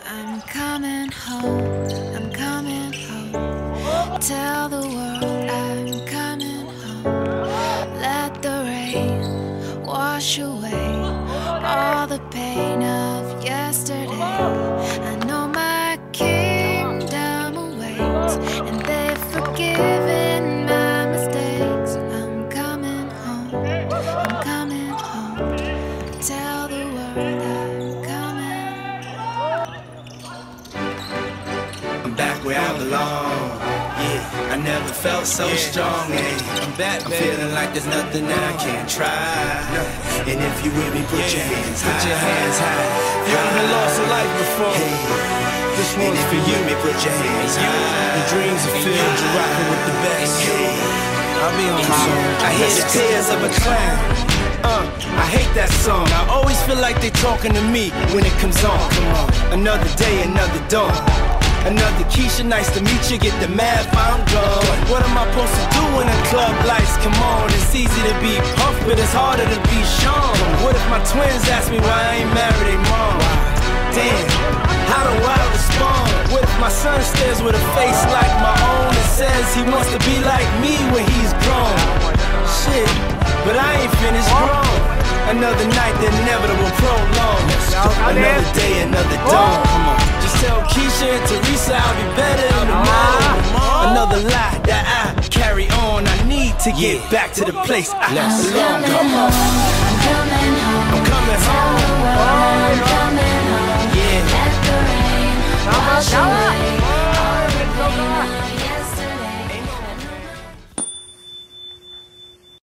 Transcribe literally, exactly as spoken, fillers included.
I'm coming home, I'm coming home. Tell the world I'm coming home. Let the rain wash away all the pain of yesterday. I know my kingdom awaits, and they've forgiven my mistakes. I'm coming home, I'm coming home. Tell the world I'm coming. I'm back where I belong. Yeah, I never felt so yeah. strong. Yeah. I'm back, I'm baby. Feeling like there's nothing that I can't try. And if you with me, put yeah. your hands high. Put your hands high. You haven't lost a life before. Hey. This one's for you. Me, put your hands high. The dreams are filled. You're rocking with the best. Hey. I'll be on my own. I hear the tears of a clown. Uh, I hate that song. I always feel like they talking to me when it comes on. Come on. Another day, another dawn. Another Keisha, nice to meet you. Get the math, I'm gone. What am I supposed to do when the club lights come on? It's easy to be Puff, but it's harder to be Sean. What if my twins ask me why I ain't married their mom? Damn, how do I respond? What if my son stares with a face like my own and says he wants to be like me when he's grown? Shit, but I ain't finished grown. Another night, the inevitable prolong. Another day, another dawn. Come on. Just tell Keisha and Teresa I'll be better in the morning. Another lie that I carry on. I need to get back to the place I belong. Come on.